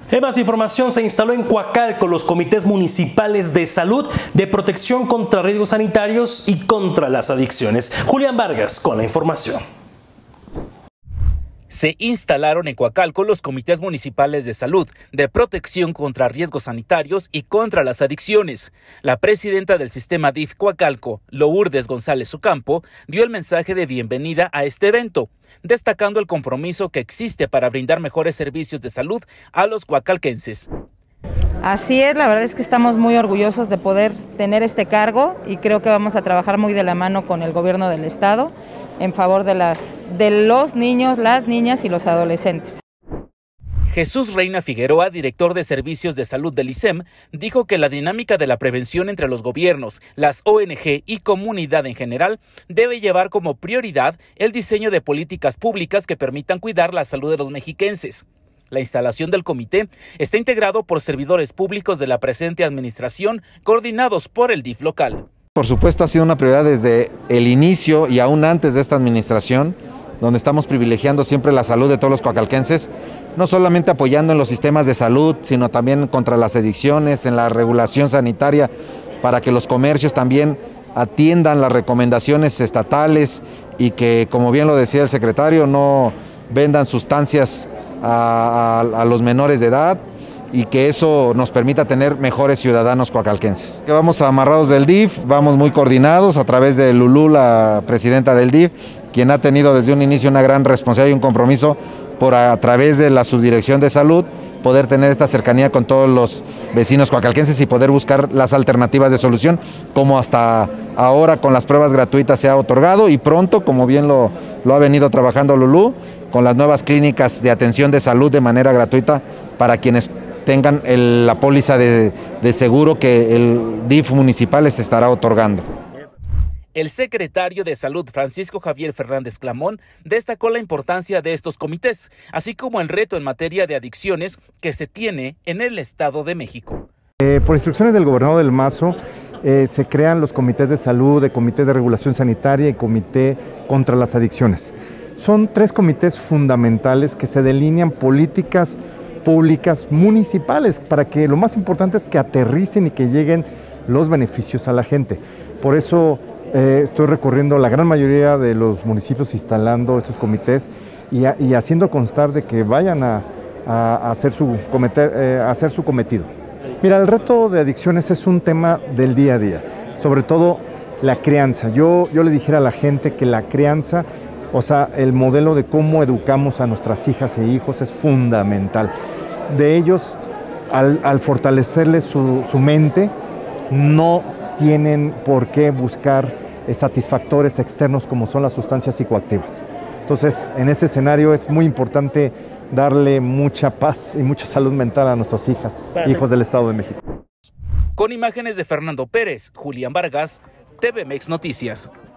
En más información, se instaló en Coacalco los comités municipales de salud, de protección contra riesgos sanitarios y contra las adicciones. Julián Vargas con la información. Se instalaron en Coacalco los comités municipales de salud, de protección contra riesgos sanitarios y contra las adicciones. La presidenta del sistema DIF Coacalco, Lourdes González Ocampo, dio el mensaje de bienvenida a este evento, destacando el compromiso que existe para brindar mejores servicios de salud a los coacalquenses. Así es, la verdad es que estamos muy orgullosos de poder tener este cargo y creo que vamos a trabajar muy de la mano con el gobierno del estado en favor de los niños, las niñas y los adolescentes. Jesús Reina Figueroa, director de Servicios de Salud del ISEM, dijo que la dinámica de la prevención entre los gobiernos, las ONG y comunidad en general debe llevar como prioridad el diseño de políticas públicas que permitan cuidar la salud de los mexiquenses. La instalación del comité está integrado por servidores públicos de la presente administración, coordinados por el DIF local. Por supuesto, ha sido una prioridad desde el inicio y aún antes de esta administración, donde estamos privilegiando siempre la salud de todos los coacalquenses, no solamente apoyando en los sistemas de salud, sino también contra las adicciones, en la regulación sanitaria, para que los comercios también atiendan las recomendaciones estatales y que, como bien lo decía el secretario, no vendan sustancias a los menores de edad, y que eso nos permita tener mejores ciudadanos coacalquenses. Vamos amarrados del DIF, vamos muy coordinados a través de Lulú, la presidenta del DIF, quien ha tenido desde un inicio una gran responsabilidad y un compromiso por a través de la subdirección de salud poder tener esta cercanía con todos los vecinos coacalquenses y poder buscar las alternativas de solución, como hasta ahora con las pruebas gratuitas se ha otorgado, y pronto, como bien lo ha venido trabajando Lulú, con las nuevas clínicas de atención de salud de manera gratuita para quienes tengan la póliza de seguro que el DIF municipal les estará otorgando. El secretario de Salud, Francisco Javier Fernández Clamón, destacó la importancia de estos comités, así como el reto en materia de adicciones que se tiene en el Estado de México. Por instrucciones del gobernador del Mazo, se crean los comités de salud, el comité de regulación sanitaria y comité contra las adicciones. Son 3 comités fundamentales que se delinean políticas públicas municipales para que lo más importante es que aterricen y que lleguen los beneficios a la gente. Por eso estoy recorriendo la gran mayoría de los municipios instalando estos comités y haciendo constar de que vayan a hacer su cometido. Mira, el reto de adicciones es un tema del día a día, sobre todo la crianza. Yo le dijera a la gente que la crianza, o sea, el modelo de cómo educamos a nuestras hijas e hijos es fundamental. De ellos, al fortalecerles su mente, no tienen por qué buscar satisfactores externos como son las sustancias psicoactivas. Entonces, en ese escenario es muy importante darle mucha paz y mucha salud mental a nuestras hijas, hijos del Estado de México. Con imágenes de Fernando Pérez, Julián Vargas, TVMex Noticias.